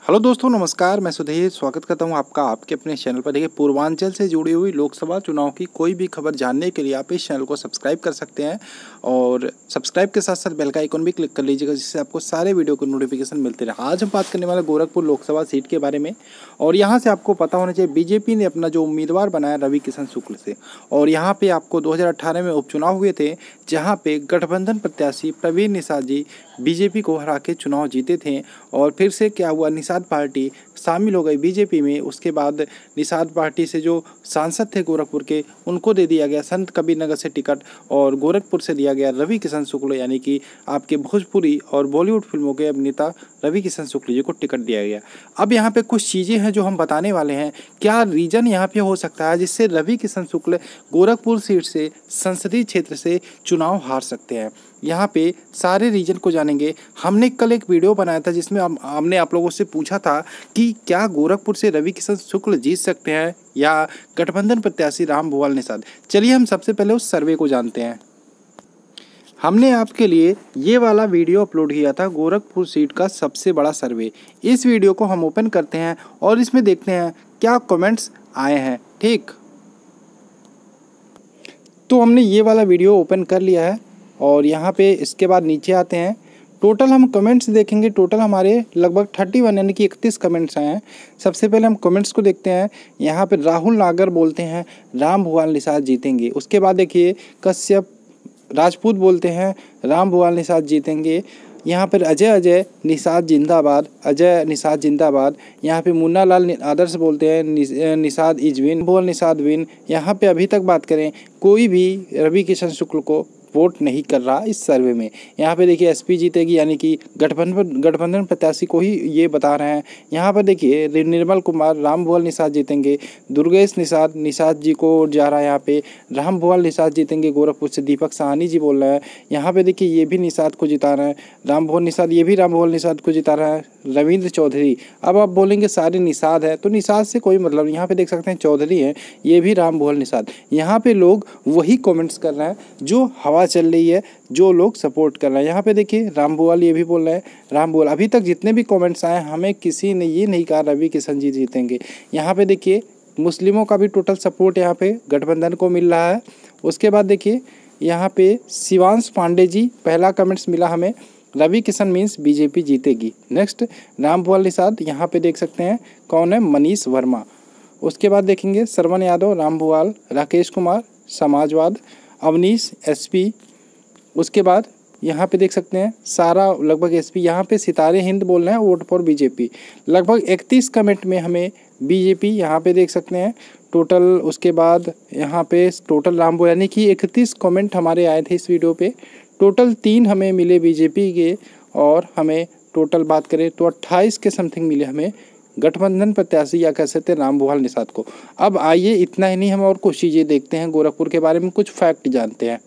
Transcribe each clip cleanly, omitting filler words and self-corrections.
Hello दोस्तों, नमस्कार। मैं सुधीर स्वागत करता हूं आपका आपके अपने चैनल पर। देखिए, पूर्वांचल से जुड़ी हुई लोकसभा चुनाव की कोई भी खबर जानने के लिए आप इस चैनल को सब्सक्राइब कर सकते हैं और सब्सक्राइब के साथ साथ बेल का आइकन भी क्लिक कर लीजिएगा, जिससे आपको सारे वीडियो के नोटिफिकेशन मिलते रहे। आज हम बात करने वाले गोरखपुर लोकसभा सीट के बारे में। और यहाँ से आपको पता होना चाहिए, बीजेपी ने अपना जो उम्मीदवार बनाया रवि किशन शुक्ल से। और यहाँ पे आपको 2018 में उपचुनाव हुए थे, जहाँ पे गठबंधन प्रत्याशी प्रवीण निषाद जी बीजेपी को हरा के चुनाव जीते थे। और फिर से क्या हुआ, निषाद पार्टी शामिल हो गई बीजेपी में। उसके बाद निषाद पार्टी से जो सांसद थे गोरखपुर के, उनको दे दिया गया संत कबीर नगर से टिकट, और गोरखपुर से दिया गया रवि किशन शुक्ल, यानी कि आपके भोजपुरी और बॉलीवुड फिल्मों के अभिनेता रवि किशन शुक्ल जी को टिकट दिया गया। अब यहाँ पे कुछ चीज़ें हैं जो हम बताने वाले हैं। क्या रीजन यहाँ पे हो सकता है जिससे रवि किशन शुक्ल गोरखपुर सीट से संसदीय क्षेत्र से चुनाव हार सकते हैं? यहाँ पे सारे रीजन को जानेंगे। हमने कल एक वीडियो बनाया था जिसमें हमने आप लोगों से पूछा था कि क्या गोरखपुर से रवि किशन शुक्ल जीत सकते हैं या गठबंधन प्रत्याशी रामभुवाल निषाद। चलिए हम सबसे पहले उस सर्वे को जानते हैं। हमने आपके लिए ये वाला वीडियो अपलोड किया था, गोरखपुर सीट का सबसे बड़ा सर्वे। इस वीडियो को हम ओपन करते हैं और इसमें देखते हैं क्या कमेंट्स आए हैं। ठीक, तो हमने ये वाला वीडियो ओपन कर लिया है और यहाँ पे इसके बाद नीचे आते हैं। टोटल हम कमेंट्स देखेंगे। टोटल हमारे लगभग 31 यानी कि 31 कमेंट्स आए हैं। सबसे पहले हम कमेंट्स को देखते हैं। यहाँ पे राहुल नागर बोलते हैं रामभुवाल निषाद जीतेंगे। उसके बाद देखिए कश्यप राजपूत बोलते हैं रामभुवाल निषाद जीतेंगे। यहाँ पर अजय निषाद जिंदाबाद, अजय निषाद जिंदाबाद। यहाँ पे मुन्ना लाल आदर्श बोलते हैं Nishad is win, Bhuwal Nishad win. यहाँ पे अभी तक बात करें, कोई भी रवि किशन शुक्ल को वोट नहीं कर रहा इस सर्वे में। यहाँ पे देखिए एसपी जीतेगी, यानी कि गठबंधन प्रत्याशी को ही ये बता रहे हैं। यहाँ पर देखिए निर्मल कुमार रामभुवाल निषाद जीतेंगे, दुर्गेश निषाद जी को जा रहा है। यहाँ पे रामभुवाल निषाद जीतेंगे गोरखपुर से, दीपक साहनी जी बोल रहे हैं। यहाँ पे देखिए ये भी निषाद को जिता रहे हैं, रामभुवाल निषाद, ये भी रामभुवाल निषाद को जिता रहा है। रविंद्र चौधरी, अब आप बोलेंगे सारे निषाद है, तो निषाद से कोई मतलब। यहाँ पे देख सकते हैं चौधरी हैं, ये भी रामभुवाल निषाद। यहाँ पे लोग वही कमेंट्स कर रहे हैं जो हवा चल रही है, जो लोग सपोर्ट कर रहे हैं। यहाँ पे देखिए रामभुवाल, ये भी बोल रहे हैं रामभुवाल। अभी तक जितने भी कमेंट्स आए, हमें किसी ने ये नहीं कहा रवि किशन जी जीतेंगे। यहाँ पे देखिए मुस्लिमों का भी टोटल सपोर्ट यहाँ पे गठबंधन को मिल रहा है। उसके बाद देखिए यहाँ पे शिवांश पांडे जी, पहला कमेंट्स मिला हमें, रवि किशन मीन्स बीजेपी जीतेगी। नेक्स्ट रामभुवाल निषाद, यहाँ पे देख सकते हैं कौन है, मनीष वर्मा। उसके बाद देखेंगे श्रवण यादव रामभुवाल, राकेश कुमार समाजवाद, अवनीश एसपी। उसके बाद यहाँ पे देख सकते हैं सारा लगभग एसपी। यहाँ पे सितारे हिंद बोल रहे हैं वोट फॉर बीजेपी। लगभग 31 कमेंट में हमें बीजेपी यहाँ पे देख सकते हैं टोटल। उसके बाद यहाँ पे टोटल रामभुवाल, यानी कि 31 कमेंट हमारे आए थे इस वीडियो पे। टोटल 3 हमें मिले बीजेपी के, और हमें टोटल बात करें तो 28 के समथिंग मिले हमें गठबंधन प्रत्याशी या कह सकते हैं रामभुवाल निषाद को। अब आइए, इतना ही नहीं, हम और कुछ चीज़ें देखते हैं गोरखपुर के बारे में, कुछ फैक्ट जानते हैं।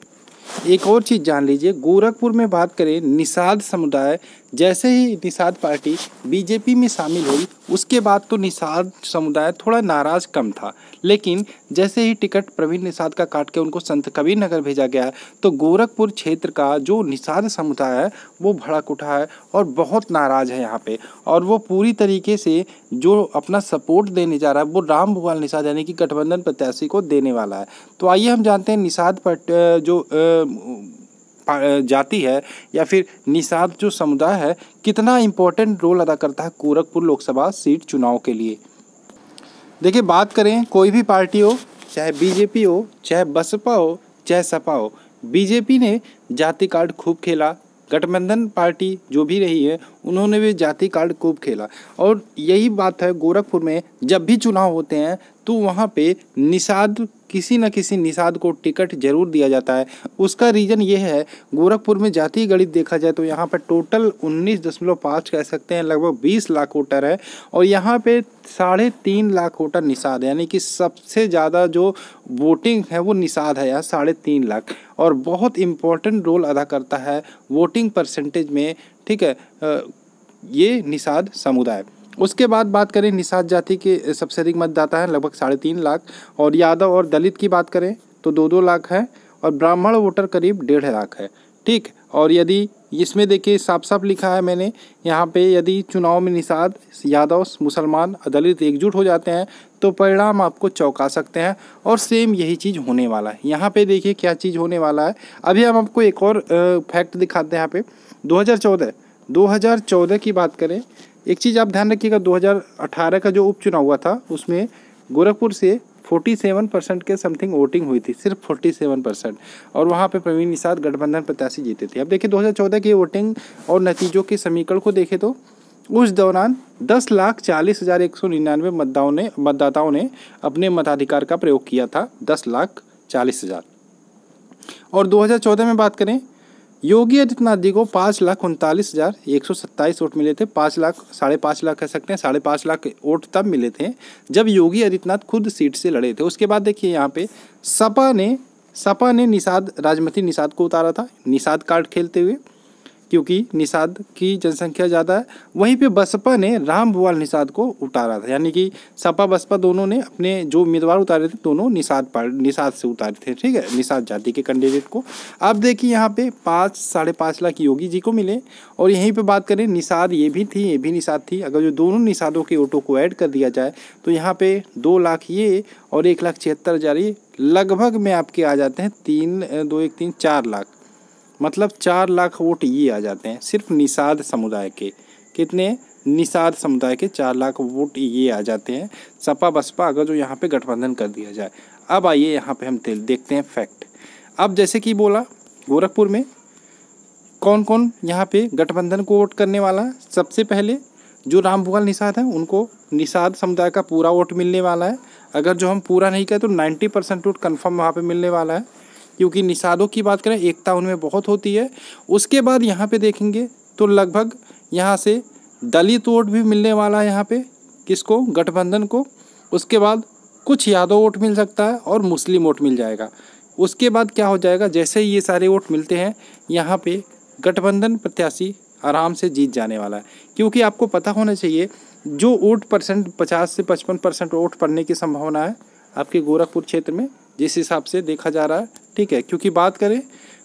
एक और चीज़ जान लीजिए, गोरखपुर में बात करें निषाद समुदाय, जैसे ही निषाद पार्टी बीजेपी में शामिल हुई उसके बाद तो निषाद समुदाय थोड़ा नाराज़ कम था, लेकिन जैसे ही टिकट प्रवीण निषाद का काट के उनको संत कबीर नगर भेजा गया, तो गोरखपुर क्षेत्र का जो निषाद समुदाय है वो भड़क उठा है और बहुत नाराज़ है यहाँ पे। और वो पूरी तरीके से जो अपना सपोर्ट देने जा रहा है वो रामभुवाल निषाद यानी कि गठबंधन प्रत्याशी को देने वाला है। तो आइए हम जानते हैं निषाद जो जाति है या फिर निषाद जो समुदाय है कितना इम्पोर्टेंट रोल अदा करता है गोरखपुर लोकसभा सीट चुनाव के लिए। देखिए, बात करें कोई भी पार्टी हो, चाहे बीजेपी हो, चाहे बसपा हो, चाहे सपा हो, बीजेपी ने जाति कार्ड खूब खेला। गठबंधन पार्टी जो भी रही है उन्होंने भी जाति कार्ड खूब खेला। और यही बात है, गोरखपुर में जब भी चुनाव होते हैं तो वहाँ पे निषाद, किसी न किसी निषाद को टिकट जरूर दिया जाता है। उसका रीज़न ये है, गोरखपुर में जातीय गणित देखा जाए तो यहाँ पर टोटल 19.5 कह सकते हैं, लगभग 20 लाख वोटर है। और यहाँ पे 3.5 लाख वोटर निषाद है, यानी कि सबसे ज़्यादा जो वोटिंग है वो निषाद है यहाँ, 3.5 लाख। और बहुत इम्पोर्टेंट रोल अदा करता है वोटिंग परसेंटेज में, ठीक है, ये निषाद समुदाय। उसके बाद बात करें निषाद जाति के सबसे अधिक मतदाता हैं, लगभग 3.5 लाख। और यादव और दलित की बात करें तो 2-2 लाख है, और ब्राह्मण वोटर करीब 1.5 लाख है। ठीक। और यदि इसमें देखिए साफ साफ लिखा है मैंने यहाँ पे, यदि चुनाव में निषाद, यादव, मुसलमान, दलित एकजुट हो जाते हैं तो परिणाम आपको चौंका सकते हैं। और सेम यही चीज़ होने वाला है। यहाँ पे देखिए क्या चीज़ होने वाला है। अभी हम आपको एक और फैक्ट दिखाते हैं यहाँ पे। 2014 की बात करें, एक चीज़ आप ध्यान रखिएगा, 2018 का जो उपचुनाव हुआ था उसमें गोरखपुर से 47% के समथिंग वोटिंग हुई थी, सिर्फ 47%। और वहाँ पे प्रवीण निषाद गठबंधन प्रत्याशी जीते थे। अब देखिए 2014 की वोटिंग और नतीजों के समीकरण को देखें तो उस दौरान 10,40,199 मतदाताओं ने अपने मताधिकार का प्रयोग किया था। 10,40,000। और 2014 में बात करें, योगी आदित्यनाथ जी को 5,39,127 वोट मिले थे। 5,00,000 कह सकते हैं, 5,50,000 वोट तब मिले थे जब योगी आदित्यनाथ खुद सीट से लड़े थे। उसके बाद देखिए यहाँ पे सपा ने निषाद, राजमती निषाद को उतारा था, निषाद कार्ड खेलते हुए, क्योंकि निषाद की जनसंख्या ज़्यादा है। वहीं पे बसपा ने रामभुवाल निषाद को उतारा था, यानी कि सपा बसपा दोनों ने अपने जो उम्मीदवार उतारे थे दोनों निषाद से उतारे थे, ठीक है, निषाद जाति के कैंडिडेट को। अब देखिए यहाँ पे 5-5.5 लाख योगी जी को मिले। और यहीं पे बात करें, निषाद ये भी निषाद थी। अगर जो दोनों निषादों के वोटों को ऐड कर दिया जाए तो यहाँ पे 2 लाख ये और 1,76,000 ये, लगभग में आपके आ जाते हैं 4 लाख, मतलब 4 लाख वोट ये आ जाते हैं सिर्फ निषाद समुदाय के। कितने? निषाद समुदाय के 4 लाख वोट ये आ जाते हैं सपा बसपा, अगर जो यहाँ पे गठबंधन कर दिया जाए। अब आइए यहाँ पे हम देखते हैं फैक्ट। अब जैसे कि बोला, गोरखपुर में कौन कौन यहाँ पे गठबंधन को वोट करने वाला है। सबसे पहले जो रामभुवाल निषाद हैं उनको निषाद समुदाय का पूरा वोट मिलने वाला है। अगर जो हम पूरा नहीं करें तो 90% वोट कन्फर्म वहाँ पर मिलने वाला है, क्योंकि निषादों की बात करें एकता उनमें बहुत होती है। उसके बाद यहाँ पे देखेंगे तो लगभग यहाँ से दलित वोट भी मिलने वाला है यहाँ पे, किसको? गठबंधन को। उसके बाद कुछ यादव वोट मिल सकता है और मुस्लिम वोट मिल जाएगा। उसके बाद क्या हो जाएगा, जैसे ही ये सारे वोट मिलते हैं यहाँ पे गठबंधन प्रत्याशी आराम से जीत जाने वाला है। क्योंकि आपको पता होना चाहिए जो वोट परसेंट 50 से 55% वोट पड़ने की संभावना है आपके गोरखपुर क्षेत्र में, जिस हिसाब से देखा जा रहा है, ठीक है। क्योंकि बात करें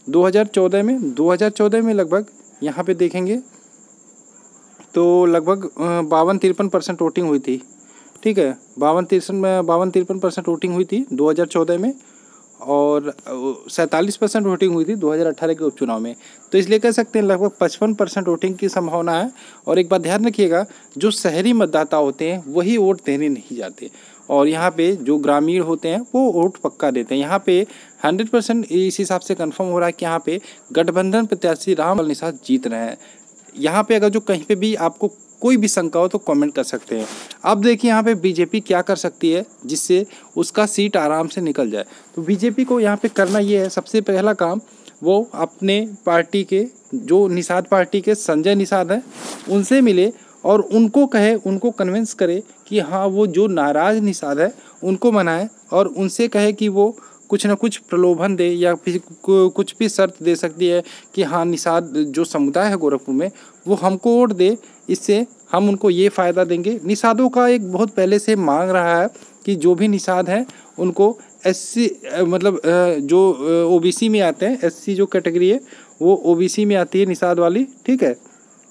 2014 में लगभग यहाँ पे देखेंगे तो लगभग 52-53% वोटिंग हुई थी, ठीक है। 52-53% वोटिंग हुई थी 2014 में, और 47% वोटिंग हुई थी 2018 के उपचुनाव में। तो इसलिए कह सकते हैं लगभग 55% वोटिंग की संभावना है। और एक बात ध्यान रखिएगा, जो शहरी मतदाता होते हैं वही वोट देने नहीं जाते, और यहाँ पे जो ग्रामीण होते हैं वो वोट पक्का देते हैं। यहाँ पे 100% इस हिसाब से कंफर्म हो रहा है कि यहाँ पे गठबंधन प्रत्याशी रामभुवाल निषाद जीत रहे हैं। यहाँ पे अगर जो कहीं पे भी आपको कोई भी शंका हो तो कमेंट कर सकते हैं। अब देखिए यहाँ पे बीजेपी क्या कर सकती है जिससे उसका सीट आराम से निकल जाए। तो बीजेपी को यहाँ पे करना ये है, सबसे पहला काम वो अपने पार्टी के जो निषाद पार्टी के संजय निषाद हैं उनसे मिले और उनको कहे, उनको कन्विंस करे कि हाँ वो जो नाराज़ निषाद है उनको मनाए, और उनसे कहे कि वो कुछ ना कुछ प्रलोभन दे या फिर कुछ भी शर्त दे सकती है कि हाँ निषाद जो समुदाय है गोरखपुर में वो हमको वोट दे, इससे हम उनको ये फ़ायदा देंगे। निषादों का एक बहुत पहले से मांग रहा है कि जो भी निषाद हैं उनको SC मतलब जो OBC में आते हैं, SC जो कैटेगरी है वो OBC में आती है निषाद वाली, ठीक है,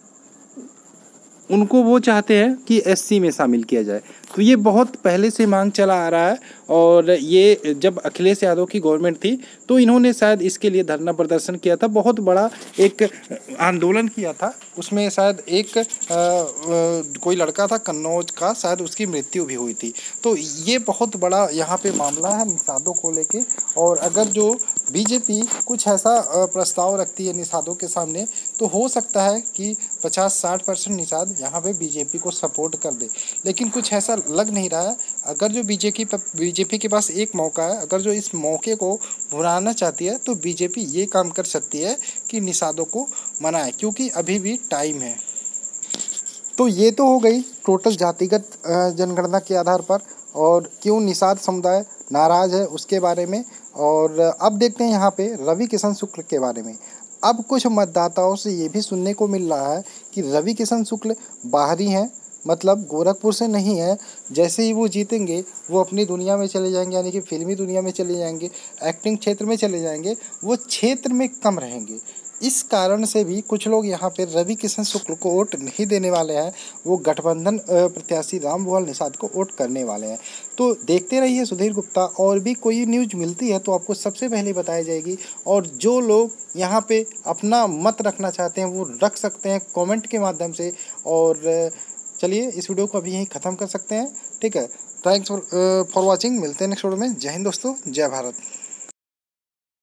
उनको वो चाहते हैं कि SC में शामिल किया जाए। तो ये बहुत पहले से मांग चला आ रहा है, और ये जब अखिलेश यादव की गवर्नमेंट थी तो इन्होंने शायद इसके लिए धरना प्रदर्शन किया था, बहुत बड़ा एक आंदोलन किया था। उसमें शायद एक कोई लड़का था कन्नौज का, शायद उसकी मृत्यु भी हुई थी। तो ये बहुत बड़ा यहाँ पे मामला है निषादों को लेके। और अगर जो बीजेपी कुछ ऐसा प्रस्ताव रखती है निषादों के सामने तो हो सकता है कि 50-60% निषाद यहाँ पे बीजेपी को सपोर्ट कर दे, लेकिन कुछ ऐसा लग नहीं रहा है। अगर जो बीजेपी के पास एक मौका है, अगर जो इस मौके को भुनाना चाहती है तो बीजेपी ये काम कर सकती है कि निषादों को मनाए, क्योंकि अभी भी टाइम है। तो ये तो हो गई टोटल जातिगत जनगणना के आधार पर और क्यों निषाद समुदाय नाराज़ है उसके बारे में। और अब देखते हैं यहाँ पे रवि किशन शुक्ल के बारे में। अब कुछ मतदाताओं से ये भी सुनने को मिल रहा है कि रवि किशन शुक्ल बाहरी हैं, मतलब गोरखपुर से नहीं है। जैसे ही वो जीतेंगे वो अपनी दुनिया में चले जाएंगे, यानी कि फिल्मी दुनिया में चले जाएंगे, एक्टिंग क्षेत्र में चले जाएंगे, वो क्षेत्र में कम रहेंगे। इस कारण से भी कुछ लोग यहाँ पे रवि किशन शुक्ल को वोट नहीं देने वाले हैं, वो गठबंधन प्रत्याशी रामभुआल निषाद को वोट करने वाले हैं। तो देखते रहिए सुधीर गुप्ता, और भी कोई न्यूज मिलती है तो आपको सबसे पहले बताई जाएगी। और जो लोग यहाँ पे अपना मत रखना चाहते हैं वो रख सकते हैं कमेंट के माध्यम से। और चलिए इस वीडियो को अभी यहीं ख़त्म कर सकते हैं, ठीक है। Thanks for watching. मिलते हैं नेक्स्ट वीडियो में। जय हिंद दोस्तों, जय भारत।